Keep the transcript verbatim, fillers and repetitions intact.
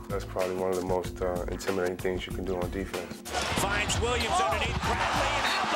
That's probably one of the most uh, intimidating things you can do on defense. Finds Williams underneath Bradley and out.